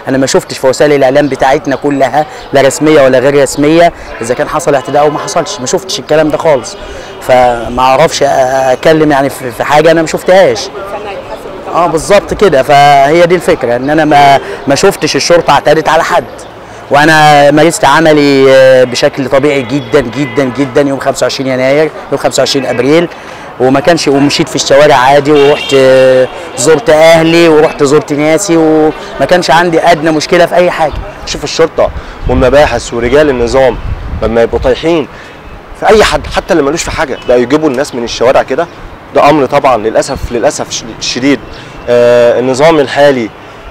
انا ما شفتش في وسائل الاعلام بتاعتنا كلها لا رسميه ولا غير رسميه اذا كان حصل اعتداء او ما حصلش، ما شفتش الكلام ده خالص، فما اعرفش اتكلم يعني في حاجه انا ما شفتهاش. بالظبط كده، فهي دي الفكره، ان انا ما شفتش الشرطه اعتدت على حد، وانا مارست عملي بشكل طبيعي جدا جدا جدا يوم 25 يناير، يوم 25 ابريل، وما كانش، ومشيت في الشوارع عادي، ورحت زرت اهلي ورحت زرت ناسي، وما كانش عندي ادنى مشكله في اي حاجه. شوف الشرطه والمباحث ورجال النظام لما يبقوا طايحين في اي حد حتى اللي ملوش في حاجه بقى يجيبوا الناس من الشوارع كده، ده امر طبعا للاسف الشديد. النظام الحالي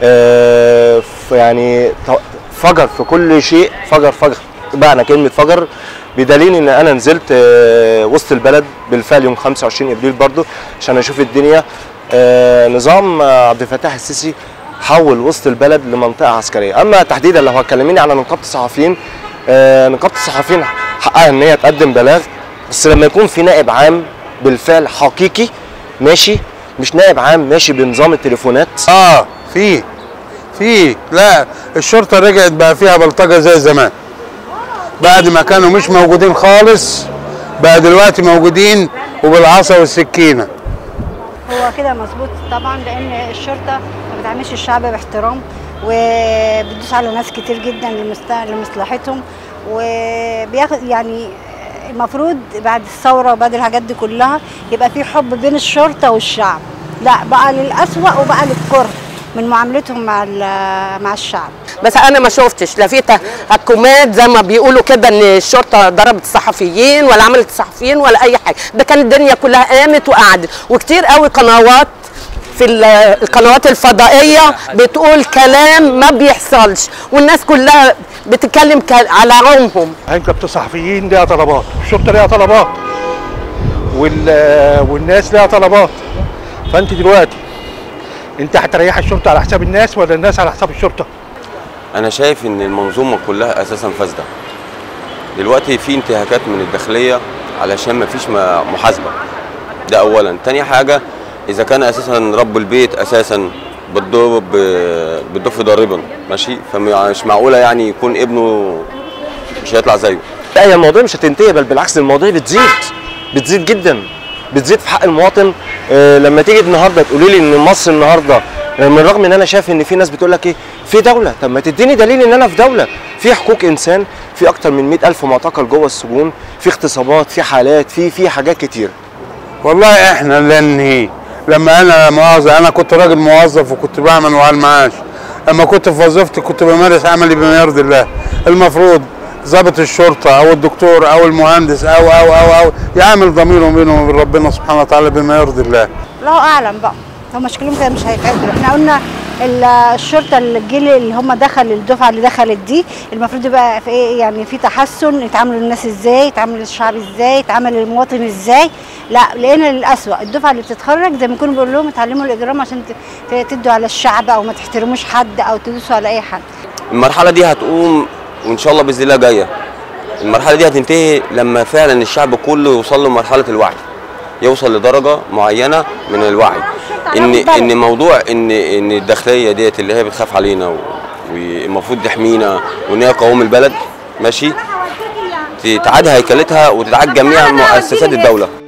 يعني فجر في كل شيء، فجر بمعنى كلمه فجر، بدليل ان انا نزلت وسط البلد بالفعل يوم 25 ابريل برضو عشان اشوف الدنيا. نظام عبد الفتاح السيسي حول وسط البلد لمنطقه عسكريه. اما تحديدا لو هتكلميني على نقابه الصحفيين، نقابه الصحفيين حقها ان هي تقدم بلاغ، بس لما يكون في نائب عام بالفعل حقيقي ماشي، مش نائب عام ماشي بنظام التليفونات. في لا، الشرطه رجعت بقى فيها بلطجه زي زمان، بعد ما كانوا مش موجودين خالص بقى دلوقتي موجودين وبالعصا والسكينه. هو كده مظبوط طبعا، لان الشرطه ما بتعاملش الشعب باحترام، وبتدوس على ناس كتير جدا لمصلحتهم، وبياخد يعني المفروض بعد الثوره وبعد الحاجات دي كلها يبقى في حب بين الشرطه والشعب، لا بقى للأسوأ وبقى للكره من معاملتهم مع الشعب. بس انا ما شفتش لا في تهكمات زي ما بيقولوا كده ان الشرطه ضربت الصحفيين ولا عملت الصحفيين ولا اي حاجه، ده كان الدنيا كلها قامت وقعدت، وكتير قوي قنوات في القنوات الفضائيه بتقول كلام ما بيحصلش، والناس كلها بتتكلم على عمهم. نقابه الصحفيين ليها طلبات، الشرطه ليها طلبات، والناس ليها طلبات، فانت دلوقتي انت هتريح الشرطه على حساب الناس ولا الناس على حساب الشرطه؟ انا شايف ان المنظومه كلها اساسا فاسده. دلوقتي في انتهاكات من الداخليه علشان ما فيش محاسبه، ده اولا. تاني حاجه، اذا كان اساسا رب البيت اساسا بالضف ضاربا ماشي، فمش معقوله يعني يكون ابنه مش هيطلع زيه. لا، هي المواضيع مش هتنتهي، بل بالعكس المواضيع بتزيد جدا، بتزيد في حق المواطن. لما تيجي النهارده تقولي لي ان مصر النهارده، من رغم ان انا شايف ان في ناس بتقول لك ايه في دوله، طب ما تديني دليل ان انا في دوله، في حقوق انسان، في اكتر من 100,000 معتقل جوه السجون، في اغتصابات، في حالات، في حاجات كتير. والله احنا اللي ننهي. لما انا مؤاخذه انا كنت راجل موظف وكنت بعمل وعلى المعاش، اما كنت في وظيفتي كنت بمارس عملي بما يرضي الله. المفروض ضابط الشرطه او الدكتور او المهندس او يعمل ضميره بينه وبين ربنا سبحانه وتعالى بما يرضي الله. الله اعلم بقى، هم شكلهم كده مش هيتعدلوا. احنا قلنا الشرطه الجيل اللي هم الدفعه اللي دخلت دي المفروض يبقى في ايه، يعني في تحسن، يتعاملوا الناس ازاي، يتعامل الشعب ازاي، يتعامل المواطن ازاي. لا، لقينا للأسوأ الدفعه اللي بتتخرج زي ما يكونوا بيقولوا لهم اتعلموا الاجرام عشان تدوا على الشعب او ما تحترموش حد او تدوسوا على اي حد. المرحله دي هتقوم وان شاء الله باذن الله جايه. المرحله دي هتنتهي لما فعلا الشعب كله يوصل له مرحله الوعي، يوصل لدرجه معينه من الوعي ان موضوع ان الداخليه ديت اللي هي بتخاف علينا والمفروض تحمينا وان هي قوام البلد ماشي، تتعاد هيكلتها وتتعاد جميع مؤسسات الدوله.